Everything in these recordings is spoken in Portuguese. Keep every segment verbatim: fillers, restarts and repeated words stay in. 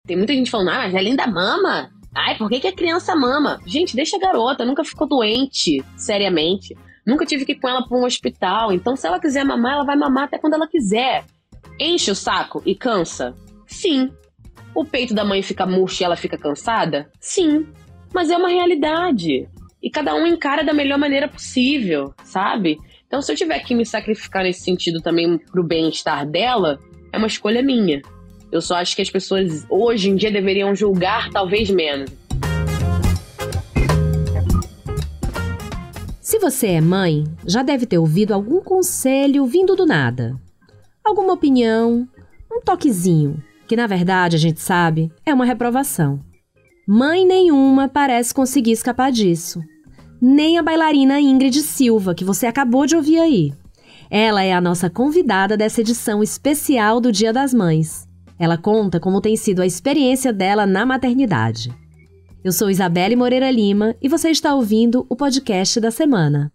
Tem muita gente falando, ah, mas a Linda mama. Ai, por que, que a criança mama? Gente, deixa a garota, nunca ficou doente, seriamente. Nunca tive que ir com ela para um hospital. Então, se ela quiser mamar, ela vai mamar até quando ela quiser. Enche o saco e cansa? Sim. O peito da mãe fica murcho e ela fica cansada? Sim. Mas é uma realidade. E cada um encara da melhor maneira possível, sabe? Então, se eu tiver que me sacrificar nesse sentido também pro bem-estar dela, é uma escolha minha. Eu só acho que as pessoas hoje em dia deveriam julgar talvez menos. Se você é mãe, já deve ter ouvido algum conselho vindo do nada. Alguma opinião, um toquezinho, que na verdade a gente sabe é uma reprovação. Mãe nenhuma parece conseguir escapar disso. Nem a bailarina Ingrid Silva, que você acabou de ouvir aí. Ela é a nossa convidada dessa edição especial do Dia das Mães. Ela conta como tem sido a experiência dela na maternidade. Eu sou Isabelle Moreira Lima e você está ouvindo o podcast da semana.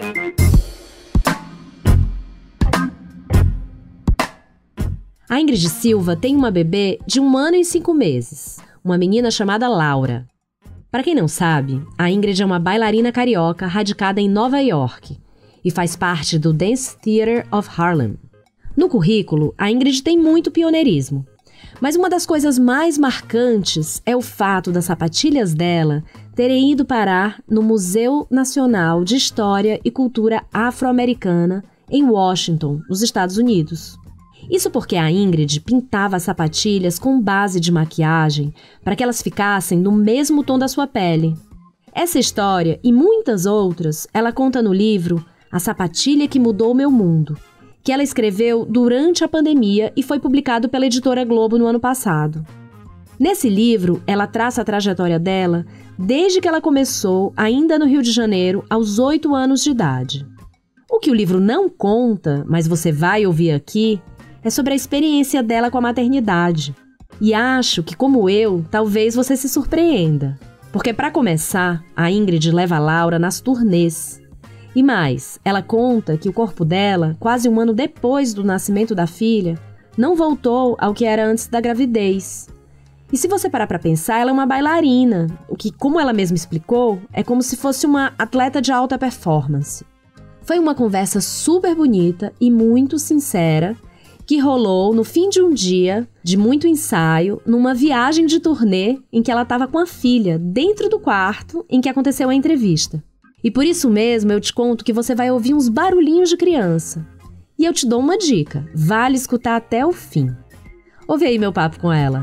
A Ingrid Silva tem uma bebê de um ano e cinco meses, uma menina chamada Laura. Para quem não sabe, a Ingrid é uma bailarina carioca radicada em Nova York e faz parte do Dance Theater of Harlem. No currículo, a Ingrid tem muito pioneirismo, mas uma das coisas mais marcantes é o fato das sapatilhas dela terem ido parar no Museu Nacional de História e Cultura Afro-Americana em Washington, nos Estados Unidos. Isso porque a Ingrid pintava as sapatilhas com base de maquiagem para que elas ficassem no mesmo tom da sua pele. Essa história e muitas outras ela conta no livro A Sapatilha que Mudou Meu Mundo, que ela escreveu durante a pandemia e foi publicado pela editora Globo no ano passado. Nesse livro, ela traça a trajetória dela desde que ela começou, ainda no Rio de Janeiro, aos oito anos de idade. O que o livro não conta, mas você vai ouvir aqui, é sobre a experiência dela com a maternidade. E acho que, como eu, talvez você se surpreenda. Porque, para começar, a Ingrid leva a Laura nas turnês. E mais, ela conta que o corpo dela, quase um ano depois do nascimento da filha, não voltou ao que era antes da gravidez. E se você parar para pensar, ela é uma bailarina, o que, como ela mesma explicou, é como se fosse uma atleta de alta performance. Foi uma conversa super bonita e muito sincera, que rolou no fim de um dia, de muito ensaio, numa viagem de turnê em que ela estava com a filha, dentro do quarto em que aconteceu a entrevista. E por isso mesmo eu te conto que você vai ouvir uns barulhinhos de criança. E eu te dou uma dica, vale escutar até o fim. Ouve aí meu papo com ela.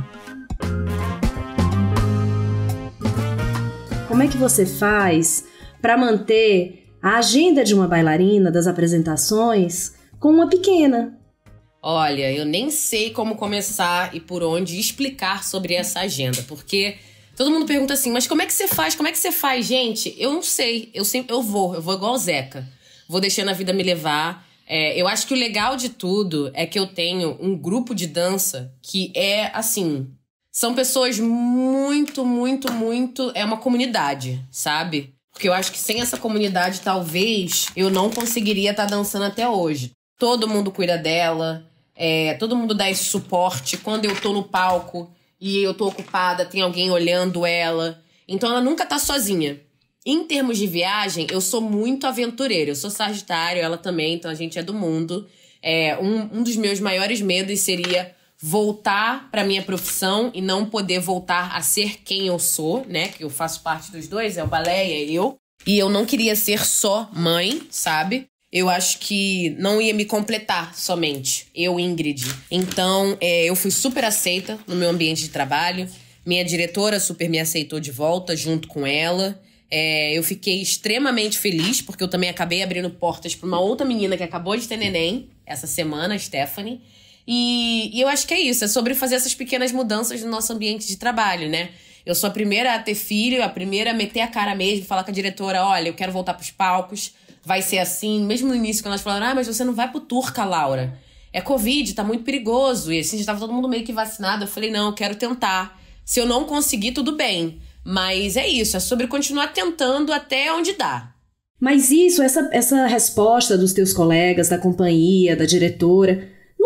Como é que você faz para manter a agenda de uma bailarina, das apresentações, com uma pequena? Olha, eu nem sei como começar e por onde explicar sobre essa agenda, porque todo mundo pergunta assim, mas como é que você faz? Como é que você faz? Gente, eu não sei, eu sempre eu vou, eu vou igual o Zeca, vou deixando a vida me levar. É, eu acho que o legal de tudo é que eu tenho um grupo de dança que é assim, são pessoas muito, muito, muito, é uma comunidade, sabe? Porque eu acho que sem essa comunidade, talvez, eu não conseguiria estar dançando até hoje. Todo mundo cuida dela, é, todo mundo dá esse suporte. Quando eu tô no palco e eu tô ocupada, tem alguém olhando ela. Então ela nunca tá sozinha. Em termos de viagem, eu sou muito aventureira. Eu sou Sagitário, ela também, então a gente é do mundo. É, um, um dos meus maiores medos seria voltar pra minha profissão e não poder voltar a ser quem eu sou, né? Que eu faço parte dos dois, é o balé, é eu. E eu não queria ser só mãe, sabe? Eu acho que não ia me completar somente, eu, Ingrid. Então, é, eu fui super aceita no meu ambiente de trabalho. Minha diretora super me aceitou de volta, junto com ela. É, eu fiquei extremamente feliz, porque eu também acabei abrindo portas para uma outra menina que acabou de ter neném essa semana, a Stephanie. E, e eu acho que é isso, é sobre fazer essas pequenas mudanças no nosso ambiente de trabalho, né? Eu sou a primeira a ter filho, a primeira a meter a cara mesmo, falar com a diretora, olha, eu quero voltar pros palcos. Vai ser assim, mesmo no início, quando elas falaram, ah, mas você não vai pro Turca, Laura. É Covid, tá muito perigoso. E assim, já tava todo mundo meio que vacinado. Eu falei, não, eu quero tentar. Se eu não conseguir, tudo bem. Mas é isso, é sobre continuar tentando até onde dá. Mas isso, essa, essa resposta dos teus colegas, da companhia, da diretora, não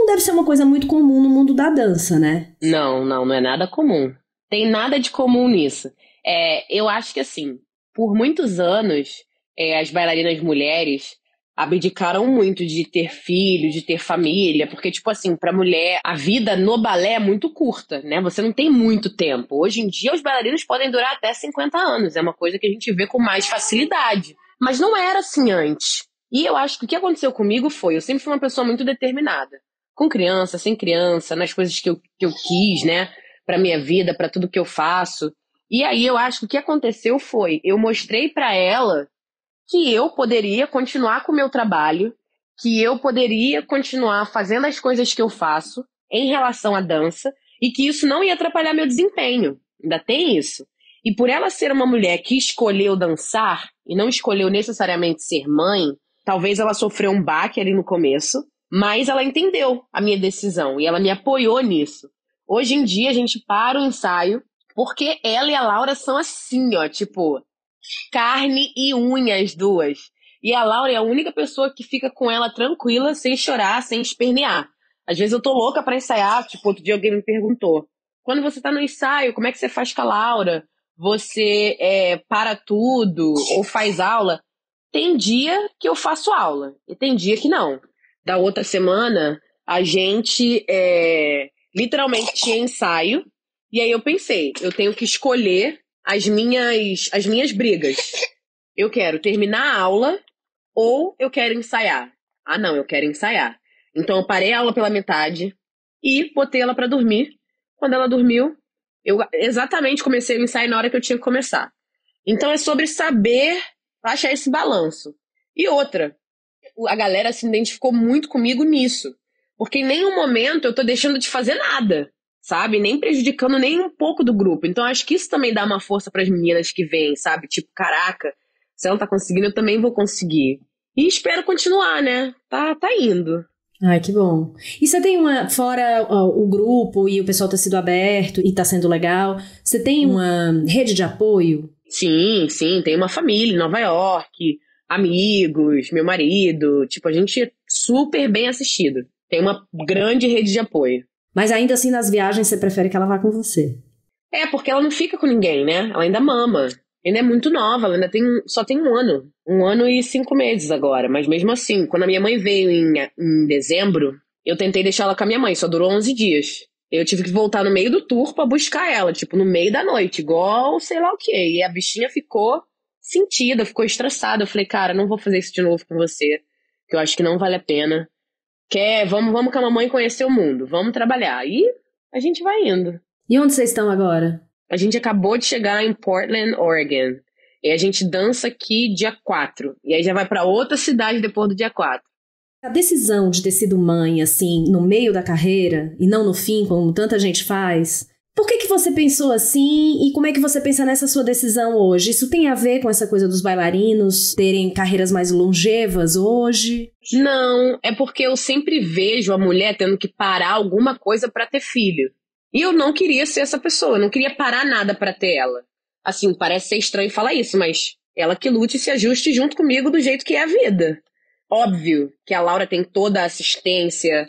não deve ser uma coisa muito comum no mundo da dança, né? Não, não, não é nada comum. Tem nada de comum nisso. É, eu acho que, assim, por muitos anos, é, as bailarinas mulheres abdicaram muito de ter filho, de ter família, porque, tipo assim, pra mulher, a vida no balé é muito curta, né? Você não tem muito tempo. Hoje em dia, os bailarinos podem durar até cinquenta anos. É uma coisa que a gente vê com mais facilidade. Mas não era assim antes. E eu acho que o que aconteceu comigo foi, eu sempre fui uma pessoa muito determinada. Com criança, sem criança, nas coisas que eu, que eu quis, né? Pra minha vida, pra tudo que eu faço. E aí eu acho que o que aconteceu foi, eu mostrei pra ela que eu poderia continuar com o meu trabalho, que eu poderia continuar fazendo as coisas que eu faço em relação à dança e que isso não ia atrapalhar meu desempenho. Ainda tem isso. E por ela ser uma mulher que escolheu dançar e não escolheu necessariamente ser mãe, talvez ela sofreu um baque ali no começo, mas ela entendeu a minha decisão e ela me apoiou nisso. Hoje em dia a gente para o ensaio porque ela e a Laura são assim, ó, tipo... carne e unha as duas. E a Laura é a única pessoa que fica com ela tranquila, sem chorar, sem espernear. Às vezes eu tô louca pra ensaiar, tipo, outro dia alguém me perguntou, quando você tá no ensaio, como é que você faz com a Laura? Você é, para tudo ou faz aula? Tem dia que eu faço aula e tem dia que não. Da outra semana, a gente é, literalmente tinha ensaio e aí eu pensei, eu tenho que escolher as minhas, as minhas brigas. Eu quero terminar a aula ou eu quero ensaiar? Ah, não, eu quero ensaiar. Então eu parei a aula pela metade e botei ela pra dormir. Quando ela dormiu, eu exatamente comecei o ensaio na hora que eu tinha que começar. Então é sobre saber achar esse balanço. E outra, a galera se identificou muito comigo nisso. Porque em nenhum momento eu tô deixando de fazer nada. Sabe? Nem prejudicando nem um pouco do grupo. Então, acho que isso também dá uma força pras meninas que vêm, sabe? Tipo, caraca, se ela tá conseguindo, eu também vou conseguir. E espero continuar, né? Tá, tá indo. Ai, que bom. E você tem uma, fora ó, o grupo e o pessoal ter sido aberto e tá sendo legal, você tem uma rede de apoio? Sim, sim. Tem uma família em Nova York, amigos, meu marido. Tipo, a gente é super bem assistido. Tem uma grande rede de apoio. Mas ainda assim, nas viagens, você prefere que ela vá com você? É, porque ela não fica com ninguém, né? Ela ainda mama. Ainda é muito nova, ela ainda tem, só tem um ano. Um ano e cinco meses agora. Mas mesmo assim, quando a minha mãe veio em, em dezembro, eu tentei deixar ela com a minha mãe, só durou onze dias. Eu tive que voltar no meio do tour pra buscar ela, tipo, no meio da noite, igual sei lá o quê. E a bichinha ficou sentida, ficou estressada. Eu falei, cara, não vou fazer isso de novo com você, que eu acho que não vale a pena. Quer, vamos, vamos com a mamãe conhecer o mundo, vamos trabalhar. E a gente vai indo. E onde vocês estão agora? A gente acabou de chegar em Portland, Oregon. E a gente dança aqui dia quatro. E aí já vai pra outra cidade depois do dia quatro. A decisão de ter sido mãe, assim, no meio da carreira, e não no fim, como tanta gente faz... Por que que você pensou assim e como é que você pensa nessa sua decisão hoje? Isso tem a ver com essa coisa dos bailarinos terem carreiras mais longevas hoje? Não, é porque eu sempre vejo a mulher tendo que parar alguma coisa pra ter filho. E eu não queria ser essa pessoa, eu não queria parar nada pra ter ela. Assim, parece ser estranho falar isso, mas ela que lute e se ajuste junto comigo do jeito que é a vida. Óbvio que a Laura tem toda a assistência...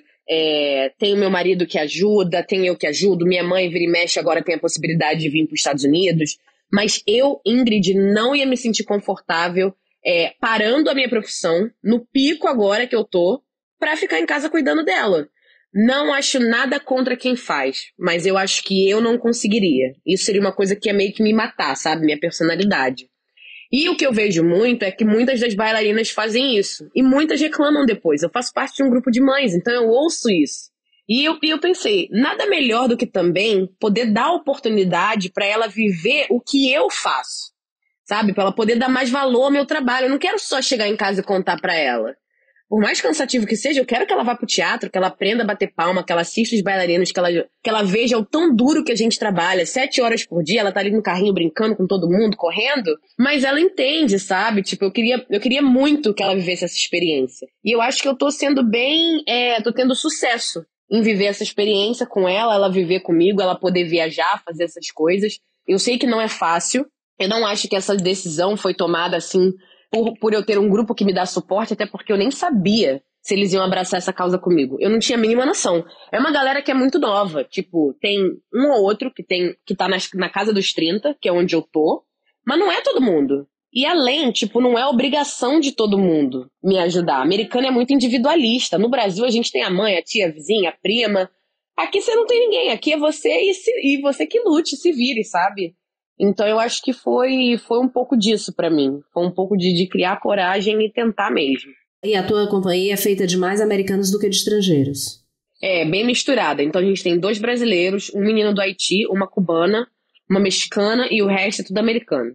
É, tem o meu marido que ajuda, tem eu que ajudo, minha mãe vira e mexe, agora tem a possibilidade de vir para os Estados Unidos, mas eu, Ingrid, não ia me sentir confortável é, parando a minha profissão, no pico agora que eu tô, para ficar em casa cuidando dela. Não acho nada contra quem faz, mas eu acho que eu não conseguiria. Isso seria uma coisa que ia meio que me matar, sabe? Minha personalidade. E o que eu vejo muito é que muitas das bailarinas fazem isso. E muitas reclamam depois. Eu faço parte de um grupo de mães, então eu ouço isso. E eu, eu pensei, nada melhor do que também poder dar oportunidade para ela viver o que eu faço. Sabe? Para ela poder dar mais valor ao meu trabalho. Eu não quero só chegar em casa e contar para ela. Por mais cansativo que seja, eu quero que ela vá pro teatro, que ela aprenda a bater palma, que ela assista os bailarinos, que ela, que ela veja o tão duro que a gente trabalha. Sete horas por dia, ela tá ali no carrinho brincando com todo mundo, correndo. Mas ela entende, sabe? Tipo, eu queria, eu queria muito que ela vivesse essa experiência. E eu acho que eu tô sendo bem... É, tô tendo sucesso em viver essa experiência com ela, ela viver comigo, ela poder viajar, fazer essas coisas. Eu sei que não é fácil. Eu não acho que essa decisão foi tomada assim... Por, por eu ter um grupo que me dá suporte, até porque eu nem sabia se eles iam abraçar essa causa comigo. Eu não tinha a mínima noção. É uma galera que é muito nova. Tipo, tem um ou outro que, tem, que tá nas, na casa dos trinta, que é onde eu tô. Mas não é todo mundo. E além, tipo, não é obrigação de todo mundo me ajudar. A americana é muito individualista. No Brasil a gente tem a mãe, a tia, a vizinha, a prima. Aqui você não tem ninguém. Aqui é você e, se, e você que lute, se vire, sabe? Então eu acho que foi, foi um pouco disso pra mim. Foi um pouco de, de criar coragem e tentar mesmo. E a tua companhia é feita de mais americanos do que de estrangeiros? É, bem misturada. Então a gente tem dois brasileiros, um menino do Haiti, uma cubana, uma mexicana e o resto é tudo americano.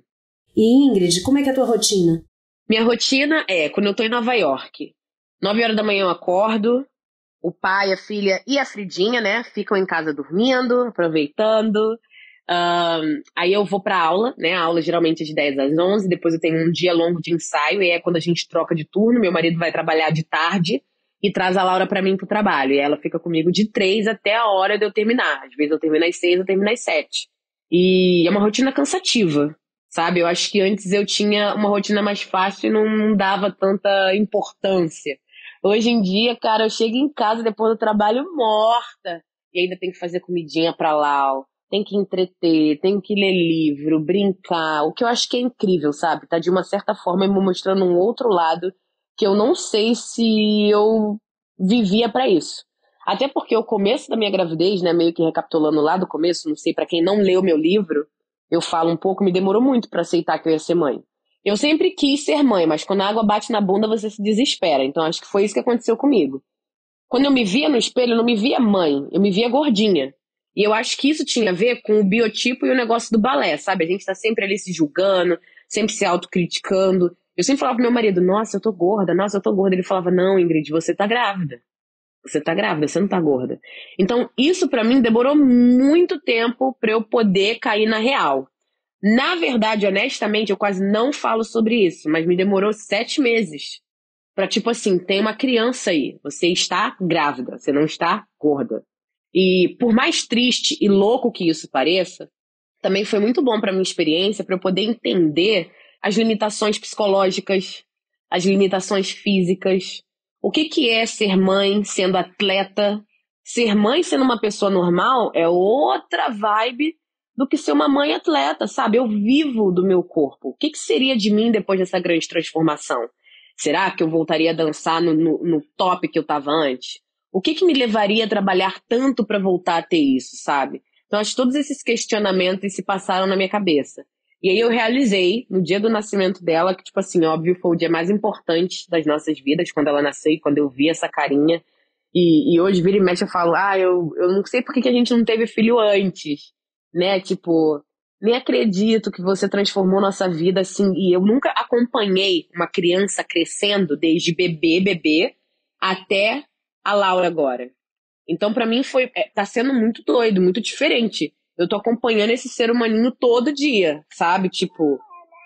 E Ingrid, como é que é a tua rotina? Minha rotina é, quando eu tô em Nova York, nove horas da manhã eu acordo, o pai, a filha e a Fridinha, né, ficam em casa dormindo, aproveitando. Um, aí eu vou pra aula, né, a aula geralmente é de dez às onze, depois eu tenho um dia longo de ensaio, e é quando a gente troca de turno, meu marido vai trabalhar de tarde e traz a Laura pra mim pro trabalho, e ela fica comigo de três até a hora de eu terminar. Às vezes eu termino às seis, eu termino às sete. E é uma rotina cansativa, sabe? Eu acho que antes eu tinha uma rotina mais fácil e não dava tanta importância. Hoje em dia, cara, eu chego em casa depois do trabalho morta, e ainda tem que fazer comidinha pra Lau, tem que entreter, tem que ler livro, brincar, o que eu acho que é incrível, sabe? Tá de uma certa forma me mostrando um outro lado que eu não sei se eu vivia pra isso. Até porque o começo da minha gravidez, né, meio que recapitulando lá do começo, não sei, pra quem não leu meu livro, eu falo um pouco, me demorou muito pra aceitar que eu ia ser mãe. Eu sempre quis ser mãe, mas quando a água bate na bunda você se desespera, então acho que foi isso que aconteceu comigo. Quando eu me via no espelho, eu não me via mãe, eu me via gordinha. E eu acho que isso tinha a ver com o biotipo e o negócio do balé, sabe? A gente tá sempre ali se julgando, sempre se autocriticando. Eu sempre falava pro meu marido, nossa, eu tô gorda, nossa, eu tô gorda. Ele falava, não, Ingrid, você tá grávida. Você tá grávida, você não tá gorda. Então, isso pra mim demorou muito tempo pra eu poder cair na real. Na verdade, honestamente, eu quase não falo sobre isso, mas me demorou sete meses. Pra tipo assim, tem uma criança aí, você está grávida, você não está gorda. E por mais triste e louco que isso pareça, também foi muito bom para minha experiência, para eu poder entender as limitações psicológicas, as limitações físicas, o que, que é ser mãe sendo atleta. Ser mãe sendo uma pessoa normal é outra vibe do que ser uma mãe atleta, sabe? Eu vivo do meu corpo. O que, que seria de mim depois dessa grande transformação? Será que eu voltaria a dançar no, no, no top que eu estava antes? O que, que me levaria a trabalhar tanto para voltar a ter isso, sabe? Então, acho que todos esses questionamentos se passaram na minha cabeça. E aí eu realizei, no dia do nascimento dela, que, tipo assim, óbvio, foi o dia mais importante das nossas vidas, quando ela nasceu e quando eu vi essa carinha. E, e hoje, vira e mexe, eu falo, ah, eu, eu não sei por que que a gente não teve filho antes, né? Tipo, nem acredito que você transformou nossa vida assim. E eu nunca acompanhei uma criança crescendo desde bebê, bebê, até a Laura agora. Então, pra mim, foi, é, tá sendo muito doido, muito diferente. Eu tô acompanhando esse ser humaninho todo dia, sabe? Tipo,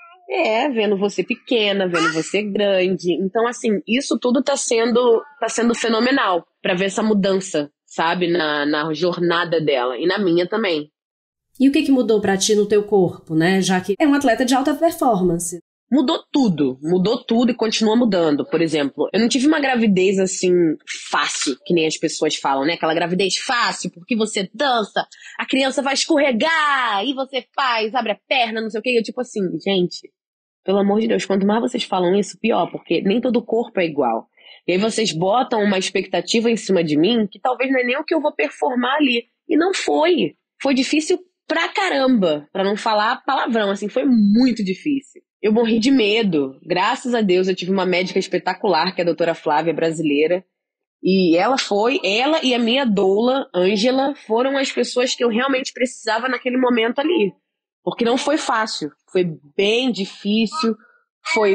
é, vendo você pequena, vendo você grande. Então, assim, isso tudo tá sendo, tá sendo fenomenal pra ver essa mudança, sabe? Na, na jornada dela e na minha também. E o que que mudou pra ti no teu corpo, né? Já que é um atleta de alta performance. Mudou tudo, mudou tudo e continua mudando. Por exemplo, eu não tive uma gravidez assim fácil, que nem as pessoas falam, né? Aquela gravidez fácil, porque você dança, a criança vai escorregar, e você faz, abre a perna, não sei o quê. Eu tipo assim, gente, pelo amor de Deus, quanto mais vocês falam isso, pior, porque nem todo corpo é igual. E aí vocês botam uma expectativa em cima de mim, que talvez não é nem o que eu vou performar ali. E não foi. Foi difícil pra caramba, pra não falar palavrão, assim, foi muito difícil. Eu morri de medo. Graças a Deus eu tive uma médica espetacular, que é a doutora Flávia, brasileira. E ela foi, ela e a minha doula, Ângela, foram as pessoas que eu realmente precisava naquele momento ali. Porque não foi fácil. Foi bem difícil, foi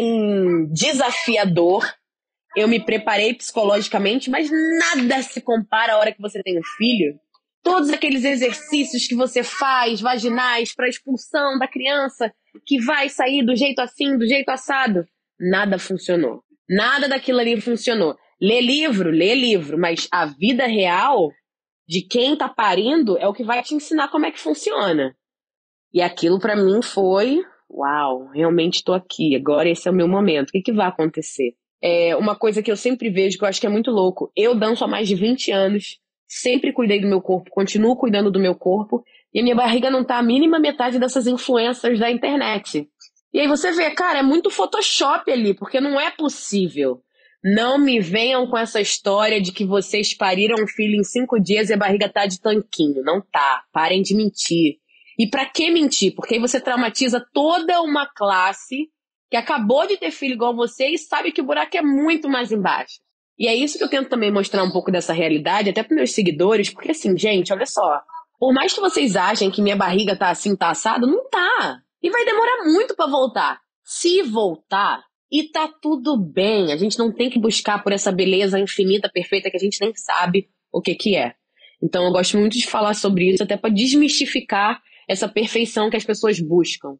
bem desafiador. Eu me preparei psicologicamente, mas nada se compara à hora que você tem um filho. Todos aqueles exercícios que você faz, vaginais, para expulsão da criança, que vai sair do jeito assim, do jeito assado, nada funcionou. Nada daquilo ali funcionou. Lê livro, lê livro, mas a vida real de quem tá parindo é o que vai te ensinar como é que funciona. E aquilo para mim foi, uau, realmente tô aqui, agora esse é o meu momento. O que que vai acontecer? É uma coisa que eu sempre vejo, que eu acho que é muito louco. Eu danço há mais de vinte anos, sempre cuidei do meu corpo, continuo cuidando do meu corpo, e a minha barriga não tá a mínima metade dessas influências da internet. E aí você vê, cara, é muito Photoshop ali, porque não é possível. Não me venham com essa história de que vocês pariram um filho em cinco dias e a barriga tá de tanquinho. Não tá. Parem de mentir. E pra que mentir? Porque aí você traumatiza toda uma classe que acabou de ter filho igual você e sabe que o buraco é muito mais embaixo. E é isso que eu tento também mostrar um pouco dessa realidade, até pros meus seguidores, porque assim, gente, olha só. Por mais que vocês achem que minha barriga tá assim, tá assado, não tá. E vai demorar muito pra voltar. Se voltar, e tá tudo bem. A gente não tem que buscar por essa beleza infinita, perfeita, que a gente nem sabe o que que é. Então eu gosto muito de falar sobre isso, até pra desmistificar essa perfeição que as pessoas buscam.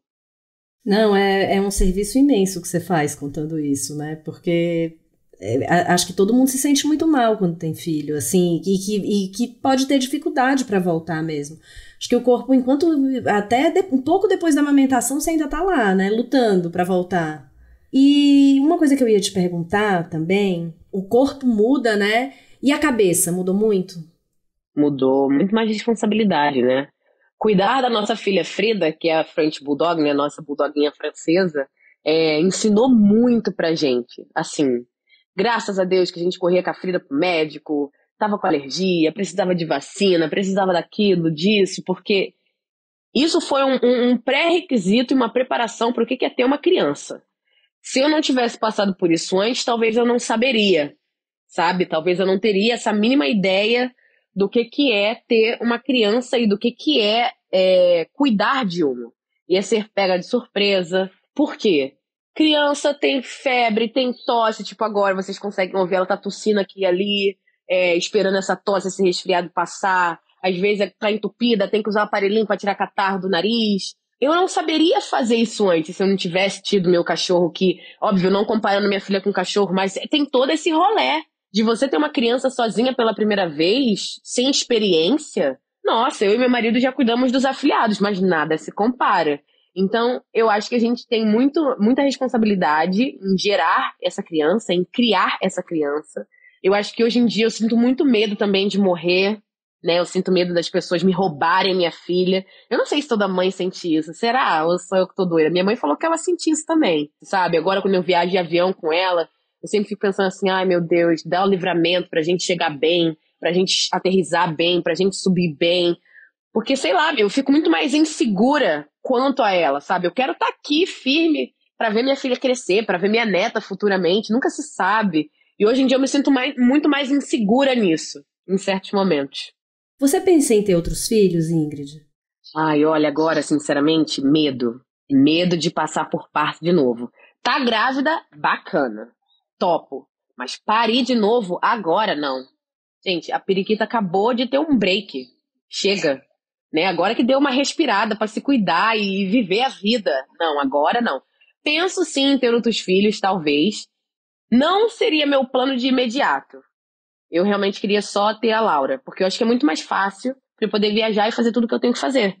Não, é, é um serviço imenso que você faz contando isso, né? Porque é, acho que todo mundo se sente muito mal quando tem filho, assim, e que, e que pode ter dificuldade para voltar mesmo. Acho que o corpo, enquanto até de, um pouco depois da amamentação, você ainda tá lá, né? Lutando para voltar. E uma coisa que eu ia te perguntar também, o corpo muda, né? E a cabeça mudou muito? Mudou, muito mais responsabilidade, né? Cuidar da nossa filha Frida, que é a French Bulldog, né, nossa bulldoguinha francesa, é, ensinou muito pra gente. Assim, graças a Deus que a gente corria com a Frida pro médico, tava com alergia, precisava de vacina, precisava daquilo, disso, porque isso foi um, um, um pré-requisito e uma preparação para o que é ter uma criança. Se eu não tivesse passado por isso antes, talvez eu não saberia, sabe? Talvez eu não teria essa mínima ideia do que, que é ter uma criança e do que, que é, é cuidar de uma. Ia ser pega de surpresa. Por quê? Criança tem febre, tem tosse, tipo agora vocês conseguem ouvir, ela tá tossindo aqui e ali, é, esperando essa tosse, esse resfriado passar. Às vezes tá entupida, tem que usar o aparelhinho para tirar catarro do nariz. Eu não saberia fazer isso antes se eu não tivesse tido meu cachorro, que, óbvio, não comparando minha filha com cachorro, mas tem todo esse rolê de você ter uma criança sozinha pela primeira vez, sem experiência. Nossa, eu e meu marido já cuidamos dos afilhados, mas nada se compara. Então, eu acho que a gente tem muito, muita responsabilidade em gerar essa criança, em criar essa criança. Eu acho que hoje em dia eu sinto muito medo também de morrer, né? Eu sinto medo das pessoas me roubarem minha filha. Eu não sei se toda mãe sente isso. Será? Ou sou eu que tô doida? Minha mãe falou que ela sentia isso também, sabe? Agora, quando eu viajo de avião com ela, eu sempre fico pensando assim, ai meu Deus, dá o livramento pra gente chegar bem, pra gente aterrissar bem, pra gente subir bem. Porque, sei lá, eu fico muito mais insegura quanto a ela, sabe? Eu quero estar aqui firme pra ver minha filha crescer, pra ver minha neta futuramente, nunca se sabe. E hoje em dia eu me sinto mais, muito mais insegura nisso, em certos momentos. Você pensa em ter outros filhos, Ingrid? Ai, olha, agora, sinceramente, medo. Medo de passar por parto de novo. Tá grávida? Bacana. Topo. Mas parir de novo agora, não. Gente, a periquita acabou de ter um break. Chega. Né? Agora que deu uma respirada pra se cuidar e viver a vida. Não, agora não. Penso sim em ter outros filhos, talvez. Não seria meu plano de imediato. Eu realmente queria só ter a Laura, porque eu acho que é muito mais fácil pra eu poder viajar e fazer tudo que eu tenho que fazer.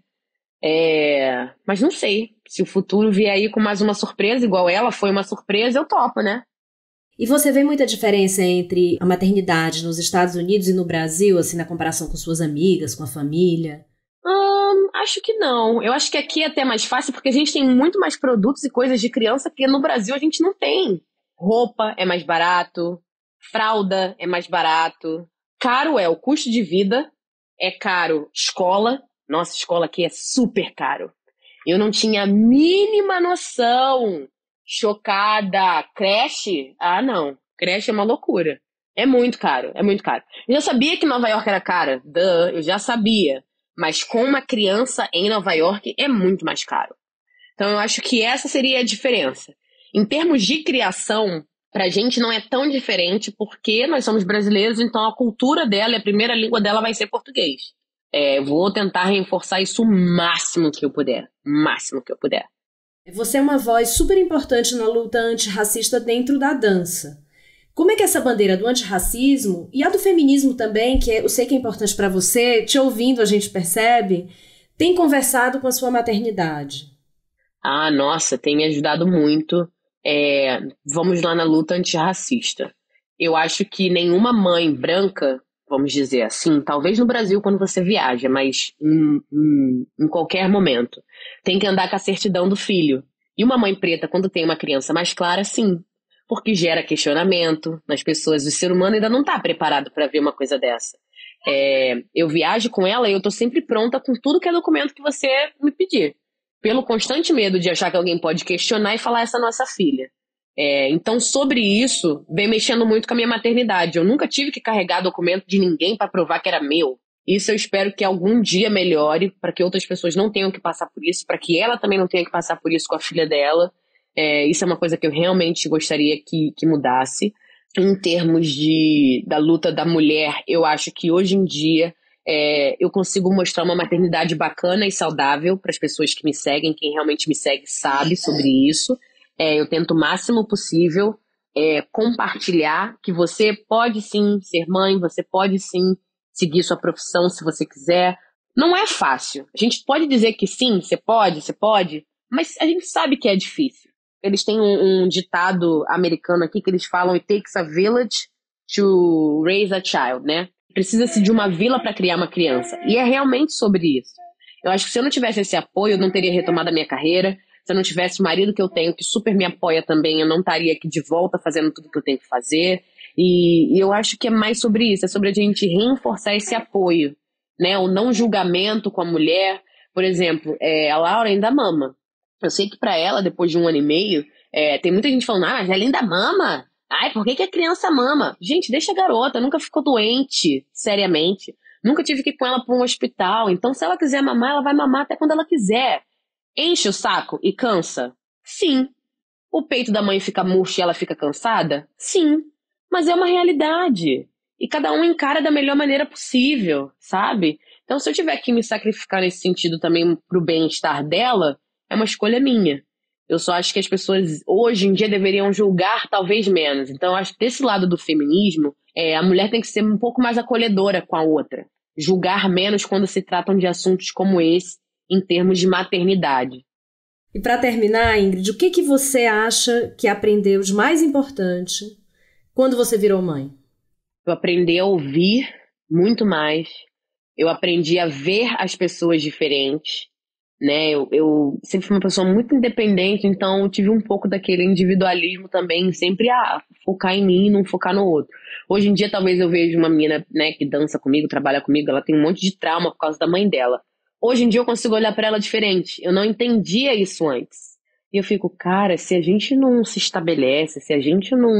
É... Mas não sei. Se o futuro vier aí com mais uma surpresa, igual ela foi uma surpresa, eu topo, né? E você vê muita diferença entre a maternidade nos Estados Unidos e no Brasil, assim, na comparação com suas amigas, com a família? Hum, acho que não. Eu acho que aqui é até mais fácil, porque a gente tem muito mais produtos e coisas de criança que no Brasil a gente não tem. Roupa é mais barato, fralda é mais barato. Caro é o custo de vida, é caro escola. Nossa, escola aqui é super caro. Eu não tinha a mínima noção. Chocada. Creche? Ah, não. Creche é uma loucura. É muito caro, é muito caro. Eu já sabia que Nova York era cara. Duh, eu já sabia. Mas com uma criança em Nova York é muito mais caro. Então eu acho que essa seria a diferença. Em termos de criação, pra gente não é tão diferente, porque nós somos brasileiros, então a cultura dela e a primeira língua dela vai ser português. É, vou tentar reforçar isso o máximo que eu puder. O máximo que eu puder. Você é uma voz super importante na luta antirracista dentro da dança. Como é que essa bandeira do antirracismo e a do feminismo também, que eu sei que é importante para você, te ouvindo a gente percebe, tem conversado com a sua maternidade? Ah, nossa, tem me ajudado muito. É, vamos lá na luta antirracista. Eu acho que nenhuma mãe branca, vamos dizer assim, talvez no Brasil quando você viaja, mas em, em, em qualquer momento, tem que andar com a certidão do filho. E uma mãe preta, quando tem uma criança mais clara, sim, porque gera questionamento nas pessoas. O ser humano ainda não está preparado para ver uma coisa dessa. É, eu viajo com ela e eu estou sempre pronta com tudo que é documento que você me pedir, pelo constante medo de achar que alguém pode questionar e falar essa nossa filha. É, então, sobre isso, vem mexendo muito com a minha maternidade. Eu nunca tive que carregar documento de ninguém para provar que era meu. Isso eu espero que algum dia melhore, para que outras pessoas não tenham que passar por isso, para que ela também não tenha que passar por isso com a filha dela. É, isso é uma coisa que eu realmente gostaria que, que mudasse. Em termos de, da luta da mulher, eu acho que hoje em dia é, eu consigo mostrar uma maternidade bacana e saudável para as pessoas que me seguem. Quem realmente me segue sabe sobre isso. É, eu tento o máximo possível é, compartilhar que você pode sim ser mãe, você pode sim seguir sua profissão se você quiser. Não é fácil. A gente pode dizer que sim, você pode, você pode, mas a gente sabe que é difícil. Eles têm um, um ditado americano aqui que eles falam: it takes a village to raise a child, né? Precisa-se de uma vila para criar uma criança. E é realmente sobre isso. Eu acho que se eu não tivesse esse apoio, eu não teria retomado a minha carreira. Se eu não tivesse o marido que eu tenho, que super me apoia também, eu não estaria aqui de volta fazendo tudo que eu tenho que fazer. E, e eu acho que é mais sobre isso, é sobre a gente reforçar esse apoio, né? O não julgamento com a mulher. Por exemplo, é, a Laura ainda mama. Eu sei que pra ela, depois de um ano e meio, é, tem muita gente falando: ah, mas ela ainda mama. Ai, por que, que a criança mama? Gente, deixa a garota, nunca ficou doente, seriamente. Nunca tive que ir com ela para um hospital. Então, se ela quiser mamar, ela vai mamar até quando ela quiser. Enche o saco e cansa? Sim. O peito da mãe fica murcho e ela fica cansada? Sim. Mas é uma realidade. E cada um encara da melhor maneira possível, sabe? Então, se eu tiver que me sacrificar nesse sentido também pro bem-estar dela, é uma escolha minha. Eu só acho que as pessoas hoje em dia deveriam julgar talvez menos. Então, eu acho que desse lado do feminismo, é, a mulher tem que ser um pouco mais acolhedora com a outra. Julgar menos quando se tratam de assuntos como esse, em termos de maternidade. E para terminar, Ingrid, o que, que você acha que aprendeu de mais importante quando você virou mãe? Eu aprendi a ouvir muito mais. Eu aprendi a ver as pessoas diferentes. Né? Eu, eu sempre fui uma pessoa muito independente, então eu tive um pouco daquele individualismo também, sempre a focar em mim e não focar no outro. Hoje em dia, talvez eu veja uma menina, né, que dança comigo, trabalha comigo, ela tem um monte de trauma por causa da mãe dela. Hoje em dia eu consigo olhar pra ela diferente. Eu não entendia isso antes. E eu fico, cara, se a gente não se estabelece, se a gente não...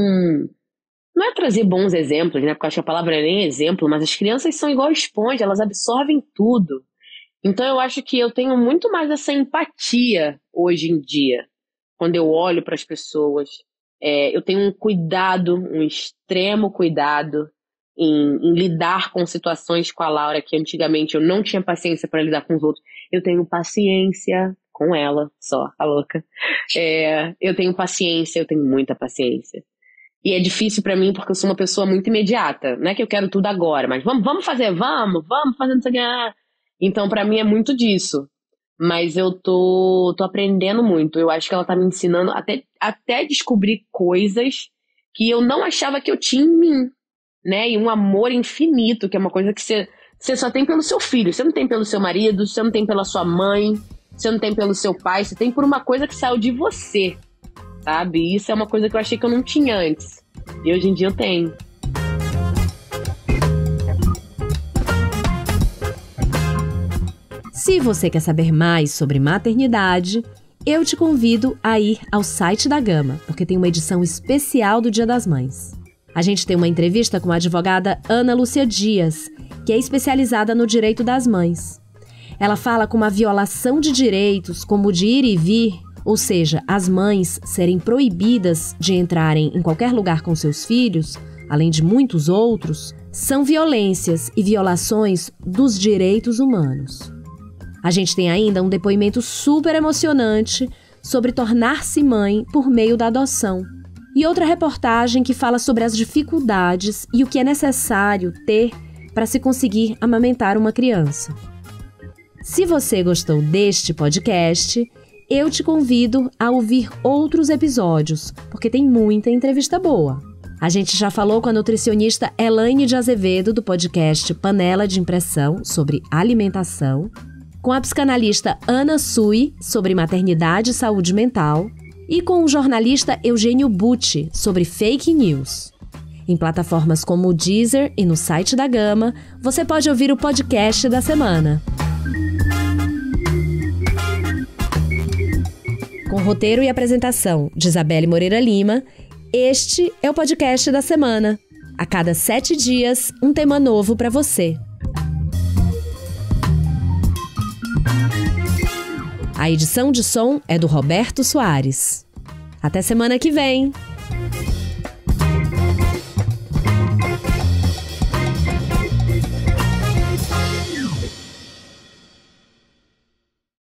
Não é trazer bons exemplos, né? Porque eu acho que a palavra não é nem exemplo, mas as crianças são igual esponja, elas absorvem tudo. Então eu acho que eu tenho muito mais essa empatia hoje em dia. Quando eu olho para as pessoas, é, eu tenho um cuidado, um extremo cuidado Em, em lidar com situações com a Laura que antigamente eu não tinha paciência para lidar com os outros. Eu tenho paciência com ela, só, a louca. É, eu tenho paciência, eu tenho muita paciência. E é difícil para mim porque eu sou uma pessoa muito imediata. Não é que eu quero tudo agora, mas vamos, vamos fazer, vamos, vamos fazer isso aqui. Então, para mim é muito disso. Mas eu tô, tô aprendendo muito. Eu acho que ela tá me ensinando até, até descobrir coisas que eu não achava que eu tinha em mim. Né? E um amor infinito, que é uma coisa que você, você só tem pelo seu filho. Você não tem pelo seu marido, você não tem pela sua mãe, você não tem pelo seu pai, você tem por uma coisa que saiu de você, sabe? E isso é uma coisa que eu achei que eu não tinha antes. E hoje em dia eu tenho. Se você quer saber mais sobre maternidade, eu te convido a ir ao site da Gama, porque tem uma edição especial do Dia das Mães. A gente tem uma entrevista com a advogada Ana Lúcia Dias, que é especializada no direito das mães. Ela fala como a violação de direitos, como o de ir e vir, ou seja, as mães serem proibidas de entrarem em qualquer lugar com seus filhos, além de muitos outros, são violências e violações dos direitos humanos. A gente tem ainda um depoimento super emocionante sobre tornar-se mãe por meio da adoção. E outra reportagem que fala sobre as dificuldades e o que é necessário ter para se conseguir amamentar uma criança. Se você gostou deste podcast, eu te convido a ouvir outros episódios, porque tem muita entrevista boa. A gente já falou com a nutricionista Elaine de Azevedo, do podcast Panela de Impressão, sobre alimentação, com a psicanalista Ana Sui, sobre maternidade e saúde mental, e com o jornalista Eugênio Butti, sobre fake news. Em plataformas como o Deezer e no site da Gama, você pode ouvir o podcast da semana. Com roteiro e apresentação de Isabelle Moreira Lima, este é o podcast da semana. A cada sete dias, um tema novo para você. A edição de som é do Roberto Soares. Até semana que vem!